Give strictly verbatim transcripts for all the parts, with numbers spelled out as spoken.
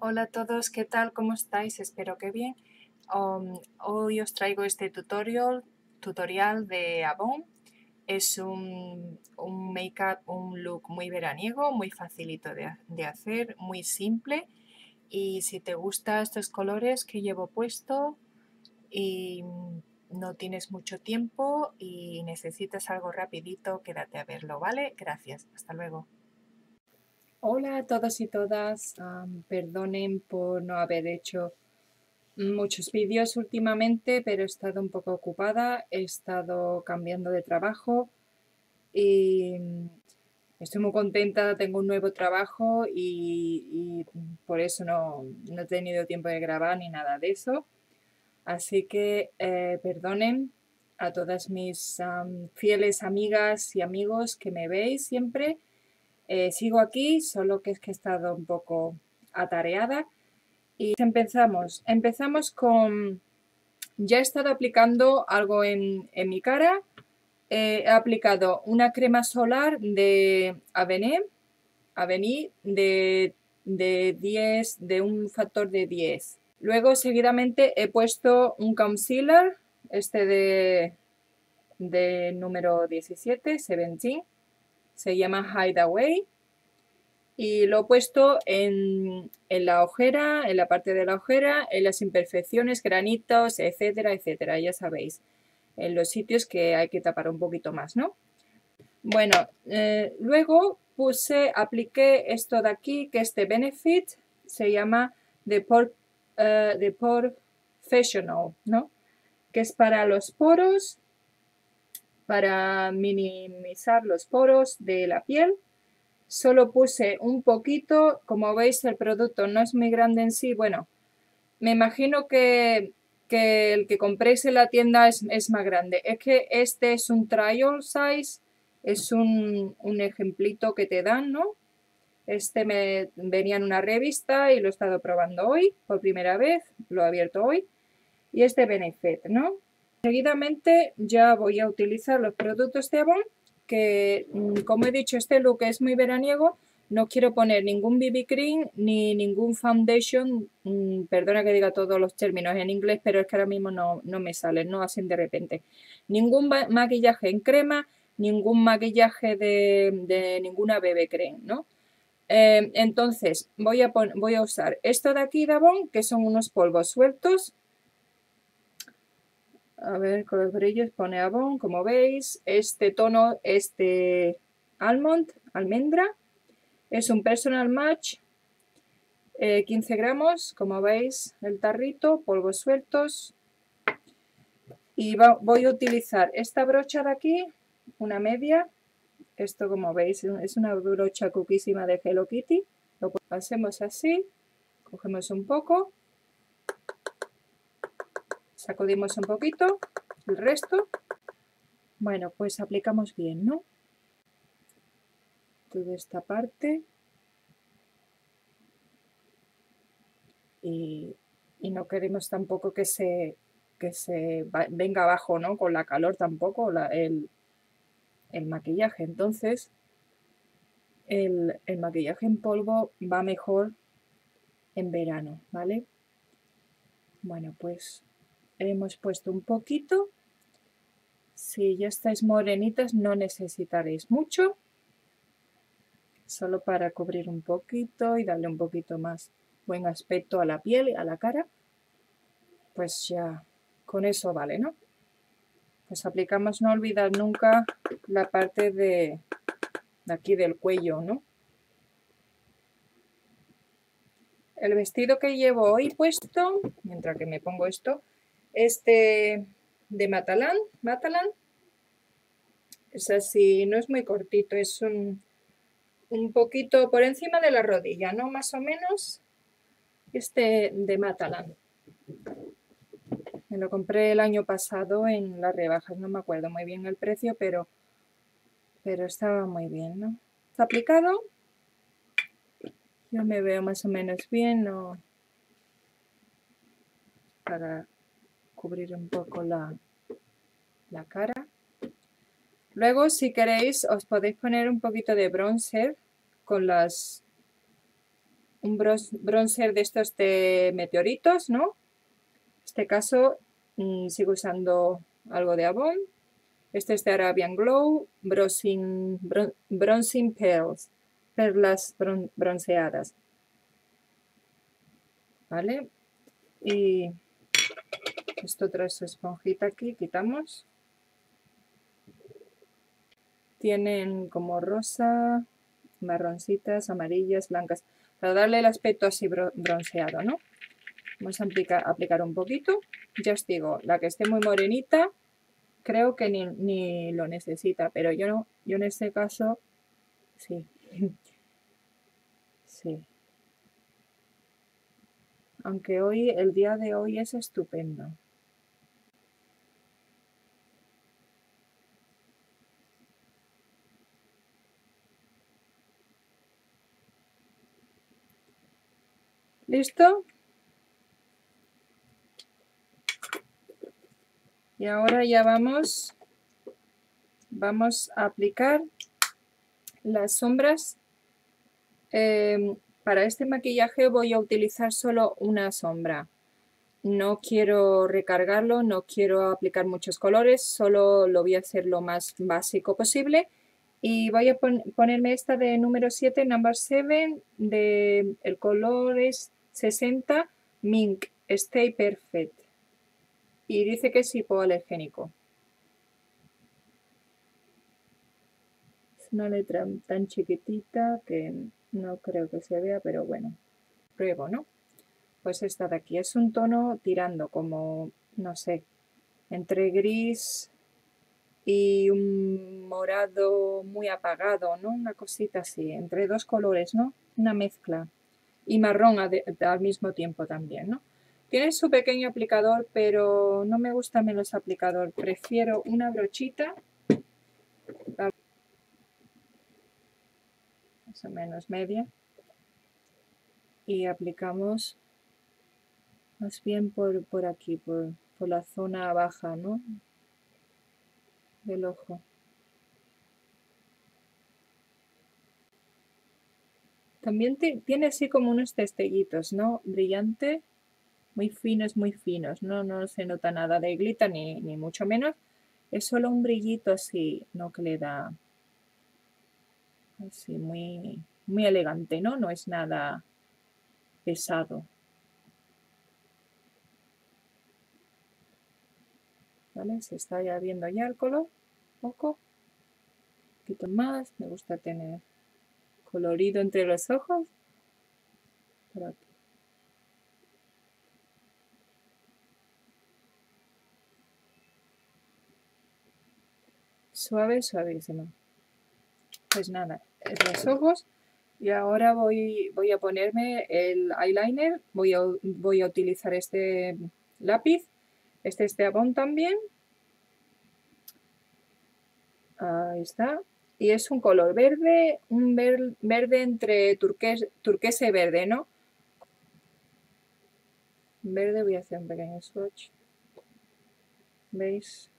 Hola a todos, ¿qué tal? ¿Cómo estáis? Espero que bien. Um, hoy os traigo este tutorial, tutorial de Avon. Es un, un make-up, un look muy veraniego, muy facilito de, de hacer, muy simple. Y si te gustan estos colores que llevo puesto y no tienes mucho tiempo y necesitas algo rapidito, quédate a verlo, ¿vale? Gracias, hasta luego. Hola a todos y todas, um, perdonen por no haber hecho muchos vídeos últimamente, pero he estado un poco ocupada, he estado cambiando de trabajo y estoy muy contenta, tengo un nuevo trabajo y, y por eso no, no he tenido tiempo de grabar ni nada de eso. Así que eh, perdonen a todas mis um, fieles amigas y amigos que me veis siempre. Eh, sigo aquí, solo que es que he estado un poco atareada. Y empezamos. Empezamos con... Ya he estado aplicando algo en, en mi cara. Eh, he aplicado una crema solar de Avenir, Avenir de, de diez, de un factor de diez. Luego, seguidamente, he puesto un concealer, este de, de número diecisiete, diecisiete. Se llama Hideaway. Y lo he puesto en, en la ojera, en la parte de la ojera, en las imperfecciones, granitos, etcétera, etcétera, ya sabéis, en los sitios que hay que tapar un poquito más, ¿no? Bueno, eh, luego puse, apliqué esto de aquí, que es de Benefit, se llama The Pore, uh, The Pore Professional, ¿no? Que es para los poros, para minimizar los poros de la piel. Solo puse un poquito, como veis el producto no es muy grande en sí, bueno, me imagino que, que el que compréis en la tienda es, es más grande. Es que este es un trial size, es un, un ejemplito que te dan, ¿no? Este me venía en una revista y lo he estado probando hoy, por primera vez, lo he abierto hoy, y es de Benefit, ¿no? Seguidamente ya voy a utilizar los productos de Avon, que como he dicho, este look es muy veraniego, no quiero poner ningún B B cream ni ningún foundation, mmm, perdona que diga todos los términos en inglés, pero es que ahora mismo no, no me salen, no hacen de repente. Ningún maquillaje en crema, ningún maquillaje de, de ninguna B B cream, ¿no? Eh, entonces voy a, voy a usar esto de aquí de Avon, que son unos polvos sueltos. A ver, con los brillos pone Avon, como veis. Este tono es de Almond, almendra. Es un Personal Match, eh, quince gramos, como veis, el tarrito, polvos sueltos. Y va, voy a utilizar esta brocha de aquí, una media. Esto, como veis, es una brocha cuquísima de Hello Kitty. Lo hacemos así, cogemos un poco, sacudimos un poquito, el resto. Bueno, pues aplicamos bien, ¿no? Toda esta parte. Y, y no queremos tampoco que se, que se va, venga abajo, ¿no? Con la calor tampoco, la, el, el maquillaje. Entonces, el, el maquillaje en polvo va mejor en verano, ¿vale? Bueno, pues hemos puesto un poquito. Si ya estáis morenitas, no necesitaréis mucho. Solo para cubrir un poquito y darle un poquito más buen aspecto a la piel y a la cara. Pues ya con eso vale, ¿no? Pues aplicamos, no olvidar nunca la parte de, de aquí del cuello, ¿no? El vestido que llevo hoy puesto, mientras que me pongo esto, es de, de Matalan, Matalan. Es así, no es muy cortito, es un, un poquito por encima de la rodilla, ¿no? Más o menos. Este de Matalan. Me lo compré el año pasado en las rebajas, no me acuerdo muy bien el precio, pero, pero estaba muy bien, ¿no? Está aplicado. Yo me veo más o menos bien, ¿no? Para cubrir un poco la, la cara. Luego, si queréis, os podéis poner un poquito de bronzer con las un bronzer de estos de meteoritos, ¿no? En este caso mmm, sigo usando algo de Avon. Este es de Arabian Glow, Bronzing, bron, bronzing Pearls, perlas bron, bronceadas. ¿Vale? Y esto trae su esponjita aquí, quitamos. Tienen como rosa, marroncitas, amarillas, blancas, para darle el aspecto así bronceado, ¿no? Vamos a aplicar, aplicar un poquito. Ya os digo, la que esté muy morenita, creo que ni, ni lo necesita, pero yo no, yo en este caso, sí. Sí. Aunque hoy, el día de hoy es estupendo. ¿Listo? Y ahora ya vamos, vamos a aplicar las sombras. Eh, para este maquillaje voy a utilizar solo una sombra. No quiero recargarlo, no quiero aplicar muchos colores, solo lo voy a hacer lo más básico posible. Y voy a pon ponerme esta de número siete, number siete, de, el color es sesenta, Mink, Stay Perfect. Y dice que es hipoalergénico. Es una letra tan chiquitita que no creo que se vea, pero bueno, pruebo, ¿no? Pues esta de aquí es un tono tirando como, no sé, entre gris y un morado muy apagado, ¿no? Una cosita así, entre dos colores, ¿no? Una mezcla. Y marrón al mismo tiempo también, ¿no? Tiene su pequeño aplicador, pero no me gusta menos aplicador. Prefiero una brochita, más o menos media, y aplicamos más bien por, por aquí, por, por la zona baja, ¿no? Del ojo. También tiene así como unos destellitos, ¿no? Brillante, muy finos, muy finos. No, no se nota nada de glitter ni, ni mucho menos. Es solo un brillito así, ¿no? Que le da así muy, muy elegante, ¿no? No es nada pesado. ¿Vale? Se está ya viendo ya el color. Un poco. Un poquito más. Me gusta tener colorido entre los ojos. Por aquí. Suave, suavísimo. Pues nada, los ojos. Y ahora voy, voy a ponerme el eyeliner. Voy a, voy a utilizar este lápiz. Este es de Avon también. Ahí está. Y es un color verde, un ver, verde entre turquesa, turquesa y verde, ¿no? Verde, voy a hacer un pequeño swatch. ¿Veis?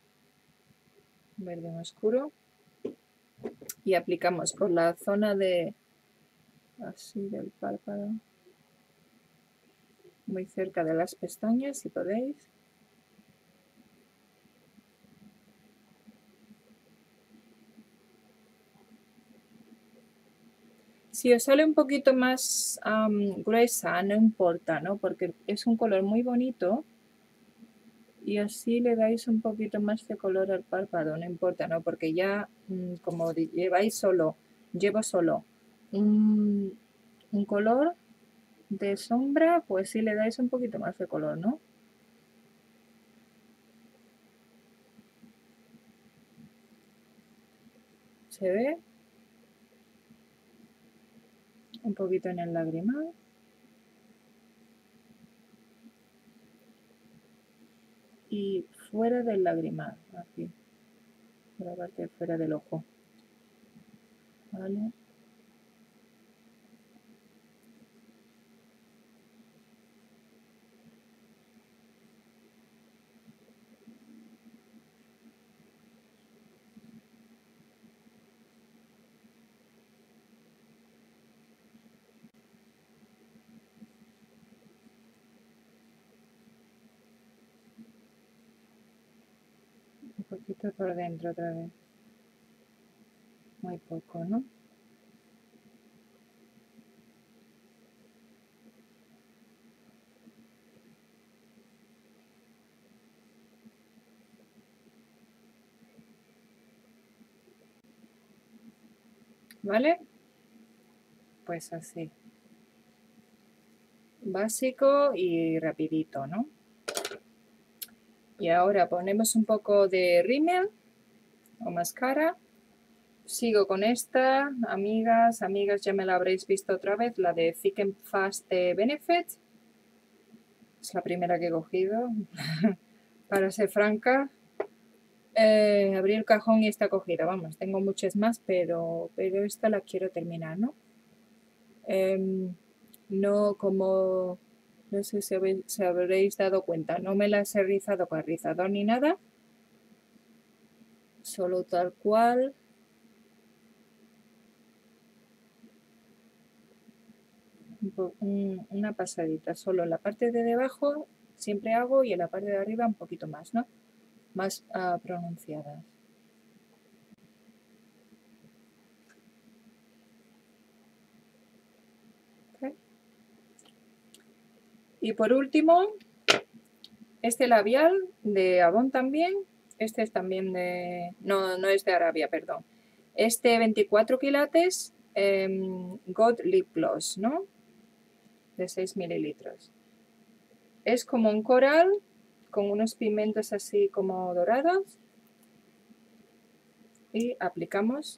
Verde más oscuro. Y aplicamos por la zona de, así del párpado, muy cerca de las pestañas, si podéis. Si os sale un poquito más um, gruesa, no importa, ¿no? Porque es un color muy bonito y así le dais un poquito más de color al párpado, no importa, ¿no? Porque ya, mm, como lleváis solo, llevo solo un, un color de sombra, pues sí le dais un poquito más de color, ¿no? ¿Se ve? Un poquito en el lagrimal. Y fuera del lagrimal, aquí, por la parte de fuera del ojo. ¿Vale? poquito por dentro otra vez. Muy poco, ¿no? ¿Vale? Pues así. Básico y rapidito, ¿no? Y ahora ponemos un poco de rímel o máscara. Sigo con esta, amigas, amigas, ya me la habréis visto otra vez, la de Thick and Fast de Benefit. Es la primera que he cogido, para ser franca. Eh, abrí el cajón y está cogida, vamos, tengo muchas más, pero, pero esta la quiero terminar, ¿no? Eh, no como, no sé si habéis, si habréis dado cuenta, no me las he rizado con rizador ni nada, solo tal cual. Un, una pasadita, solo en la parte de debajo siempre hago y en la parte de arriba un poquito más, ¿no? Más uh, pronunciadas. Okay. Y por último, este labial de Avon también, este es también de, no, no es de Arabia, perdón. Este veinticuatro quilates eh, God Lip Gloss, ¿no? De seis mililitros. Es como un coral con unos pigmentos así como dorados y aplicamos.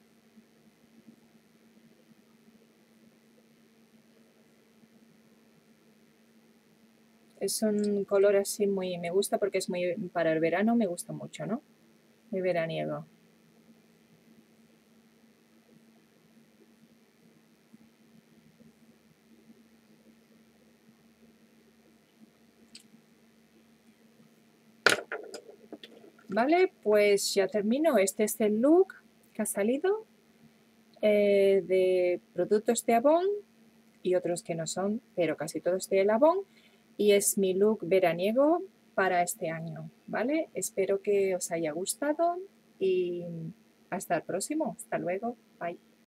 Es un color así muy, me gusta porque es muy, para el verano me gusta mucho, ¿no? Muy veraniego. Vale, pues ya termino. Este es el look que ha salido eh, de productos de Avon y otros que no son, pero casi todos de Avon. Y es mi look veraniego para este año, ¿vale? Espero que os haya gustado y hasta el próximo. Hasta luego. Bye.